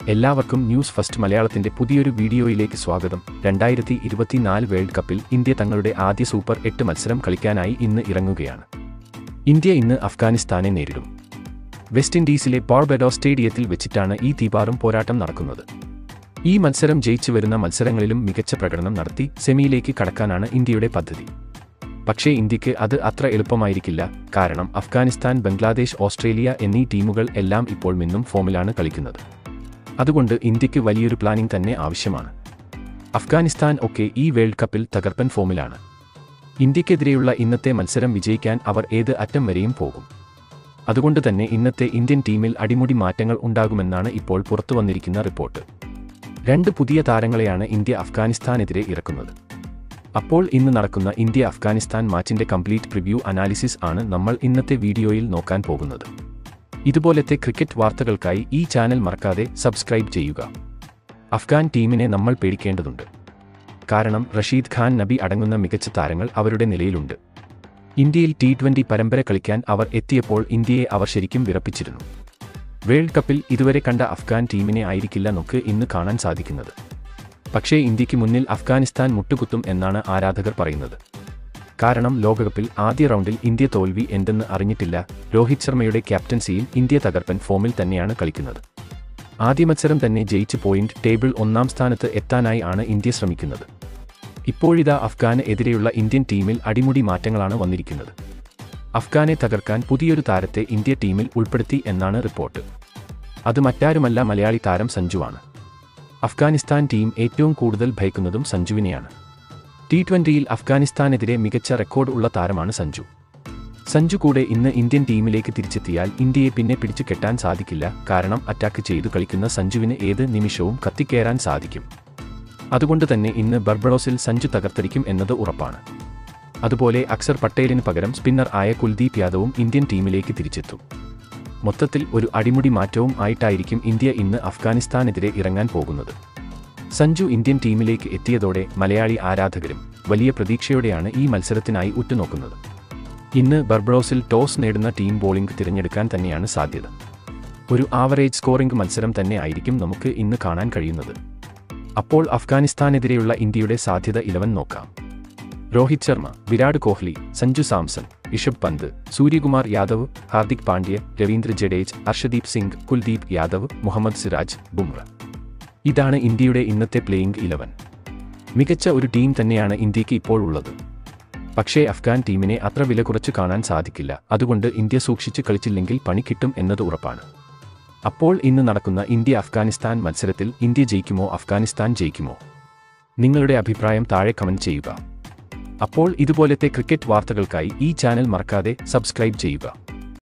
എല്ലാവർക്കും news first മലയാളത്തിന്റെ പുതിയൊരു വീഡിയോയിലേക്ക് സ്വാഗതം. 2024 വേൾഡ് കപ്പിൽ ഇന്ത്യ തങ്ങളുടെ ആദ്യ സൂപ്പർ 8 മത്സരം കളിക്കാനായി ഇന്ന് ഇറങ്ങുകയാണ്. ഇന്ത്യ ഇന്ന് അഫ്ഗാനിസ്ഥാനെ നേരിടും. വെസ്റ്റ് ഇൻഡീസിലെ ബാർബഡോസ് സ്റ്റേഡിയത്തിൽ വെച്ചിട്ടാണ് ഈ തീപാറും പോരാട്ടം നടക്കുന്നത്. ഈ മത്സരം ജയിച്ചു വരുന്ന മത്സരങ്ങളിലും മികച്ച പ്രകടനം നടത്തി സെമിയിലേക്ക് കടക്കാനാണ് ഇന്ത്യയുടെ പദ്ധതി. പക്ഷേ ഇന്ത്യക്ക് അത് അത്ര എളുപ്പമായിരിക്കില്ല. കാരണം അഫ്ഗാനിസ്ഥാൻ, ബംഗ്ലാദേശ്, ഓസ്ട്രേലിയ എന്നീ ടീമുകൾ എല്ലാം ഇപ്പോൾ മിന്നും ഫോമിലാണ് കളിക്കുന്നത്. അതുകൊണ്ട് ഇന്ത്യക്ക് വലിയൊരു പ്ലാനിംഗ് തന്നെ ആവശ്യമാണ്. അഫ്ഗാനിസ്ഥാൻ ഒക്കെ ഈ വേൾഡ് കപ്പിൽ തകർപ്പൻ ഫോമിലാണ്. ഇന്ത്യക്കെതിരെയുള്ള ഇന്നത്തെ മത്സരം വിജയിക്കാൻ അവർ ഏത് അറ്റം വരെയും പോകും. അതുകൊണ്ട് തന്നെ ഇന്നത്തെ ഇന്ത്യൻ ടീമിൽ അടിമുടി മാറ്റങ്ങൾ ഉണ്ടാകുമെന്നാണ് ഇപ്പോൾ പുറത്തുവന്നിരിക്കുന്ന റിപ്പോർട്ട്. 2 പുതിയ താരങ്ങളെയാണ് ഇന്ത്യ അഫ്ഗാനിസ്ഥാനെതിരെ ഇറക്കുന്നത്. അപ്പോൾ ഇന്ന് നടക്കുന്ന ഇന്ത്യ അഫ്ഗാനിസ്ഥാൻ മാച്ചിന്റെ കംപ്ലീറ്റ് പ്രിവ്യൂ അനാലിസിസ് ആണ് നമ്മൾ ഇന്നത്തെ വീഡിയോയിൽ നോക്കാൻ പോകുന്നത്. ഇതുപോലത്തെ ക്രിക്കറ്റ് വാർത്തകൾക്കായി ഈ ചാനൽ മറക്കാതെ സബ്സ്ക്രൈബ് ചെയ്യുക. അഫ്ഗാൻ ടീമിനെ നമ്മൾ പേടിക്കേണ്ടതുണ്ട്. കാരണം റഷീദ് ഖാൻ, നബി അടങ്ങുന്ന മികച്ച താരങ്ങൾ അവരുടെ നിലയിലുണ്ട്. ഇന്ത്യയിൽ T20 പരമ്പര കളിക്കാൻ അവർ എത്തിയപ്പോൾ ഇന്ത്യയെ അവർ ശരിക്കും വിറപ്പിച്ചിരുന്നു. വേൾഡ് കപ്പിൽ ഇതുവരെ കണ്ട അഫ്ഗാൻ ടീമിനെ ആയിരിക്കില്ല നമുക്ക് ഇന്ന് കാണാൻ സാധിക്കുന്നത്. പക്ഷേ ഇന്ത്യക്ക് മുന്നിൽ അഫ്ഗാനിസ്ഥാൻ മുട്ടുകുത്തും എന്നാണ് ആരാധകർ പറയുന്നത്. കാരണം ലോകകപ്പിൽ ആദ്യ റൗണ്ടിൽ ഇന്ത്യ തോൽവി എന്തെന്ന് അറിഞ്ഞിട്ടില്ല. രോഹിത് ശർമ്മയുടെ ക്യാപ്റ്റൻസിയിൽ ഇന്ത്യ തകർപ്പൻ ഫോമിൽ തന്നെയാണ് കളിക്കുന്നത്. ആദ്യ മത്സരം തന്നെ ജയിച്ച് പോയിന്റ് ടേബിൾ 1-ാം സ്ഥാനത്ത് എത്താനായി ആണ് ഇന്ത്യ ശ്രമിക്കുന്നത്. ഇപ്പോഴിതാ അഫ്ഗാന് എതിരെയുള്ള ഇന്ത്യൻ ടീമിൽ അടിമുടി മാറ്റങ്ങളാണ് വന്നിരിക്കുന്നത്. അഫ്ഗാനെ തകർക്കാൻ പുതിയൊരു താരത്തെ ഇന്ത്യ ടീമിൽ ഉൾപ്പെടുത്തി എന്നാണ് റിപ്പോർട്ട്. അത് മറ്റാരുമല്ല, മലയാളി താരം സഞ്ജുവാണ്. അഫ്ഗാനിസ്ഥാൻ ടീം ഏറ്റവും കൂടുതൽ ഭയക്കുന്നതും സഞ്ജുവിനെയാണ്. T20യിൽ അഫ്ഗാനിസ്ഥാനെതിരെ മികച്ച റെക്കോർഡ് ഉള്ള താരമാണ് സഞ്ജു. സഞ്ജു കൂടെ ഇന്ന് ഇന്ത്യൻ ടീമിലേക്ക് തിരിച്ചെത്തിയാൽ ഇന്ത്യയെ പിന്നെ പിടിച്ചു കെട്ടാൻ സാധിക്കില്ല. കാരണം അറ്റാക്ക് ചെയ്തു കളിക്കുന്ന സഞ്ജുവിന് ഏത് നിമിഷവും കത്തിക്കയറാൻ സാധിക്കും. അതുകൊണ്ട് തന്നെ ഇന്ന് ബർബഡോസിൽ സഞ്ജു തകർത്തടിക്കും എന്നത് ഉറപ്പാണ്. അതുപോലെ അക്സർ പട്ടേലിന് പകരം സ്പിന്നർ ആയ കുൽദീപ് യാദവും ഇന്ത്യൻ ടീമിലേക്ക് തിരിച്ചെത്തും. മൊത്തത്തിൽ ഒരു അടിമുടി മാറ്റവും ആയിട്ടായിരിക്കും ഇന്ത്യ ഇന്ന് അഫ്ഗാനിസ്ഥാനെതിരെ ഇറങ്ങാൻ പോകുന്നത്. സഞ്ജു ഇന്ത്യൻ ടീമിലേക്ക് എത്തിയതോടെ മലയാളി ആരാധകരും വലിയ പ്രതീക്ഷയോടെയാണ് ഈ മത്സരത്തിനായി ഉറ്റുനോക്കുന്നത്. ഇന്ന് ബർബഡോസിൽ ടോസ് നേടുന്ന ടീം ബോളിംഗ് തിരഞ്ഞെടുക്കാൻ തന്നെയാണ് സാധ്യത. ഒരു ആവറേജ് സ്കോറിംഗ് മത്സരം തന്നെ ആയിരിക്കും നമുക്ക് ഇന്ന് കാണാൻ കഴിയുന്നത്. അപ്പോൾ അഫ്ഗാനിസ്ഥാനെതിരെയുള്ള ഇന്ത്യയുടെ സാധ്യത 11 നോക്കാം. രോഹിത് ശർമ്മ, വിരാട് കോഹ്ലി, സഞ്ജു സാംസൺ, ഋഷഭ് പന്ത്, സൂര്യകുമാർ യാദവ്, ഹാർദിക് പാണ്ഡ്യ, രവീന്ദ്ര ജഡേജ, ഹർഷദീപ് സിംഗ്, കുൽദീപ് യാദവ്, മുഹമ്മദ് സിറാജ്, ബുംറ. ഇതാണ് ഇന്ത്യയുടെ ഇന്നത്തെ പ്ലേയിംഗ് 11. മികച്ച ഒരു ടീം തന്നെയാണ് ഇന്ത്യക്ക് ഇപ്പോൾ ഉള്ളത്. പക്ഷേ അഫ്ഗാൻ ടീമിനെ അത്ര വില കുറച്ച് കാണാൻ സാധിക്കില്ല. അതുകൊണ്ട് ഇന്ത്യ സൂക്ഷിച്ച് കളിച്ചില്ലെങ്കിൽ പണി കിട്ടും എന്നത് ഉറപ്പാണ്. അപ്പോൾ ഇന്ന് നടക്കുന്ന ഇന്ത്യ അഫ്ഗാനിസ്ഥാൻ മത്സരത്തിൽ ഇന്ത്യ ജയിക്കുമോ, അഫ്ഗാനിസ്ഥാൻ ജയിക്കുമോ? നിങ്ങളുടെ അഭിപ്രായം താഴെ കമന്റ് ചെയ്യുക. അപ്പോൾ ഇതുപോലത്തെ ക്രിക്കറ്റ് വാർത്തകൾക്കായി ഈ ചാനൽ മറക്കാതെ സബ്സ്ക്രൈബ് ചെയ്യുക.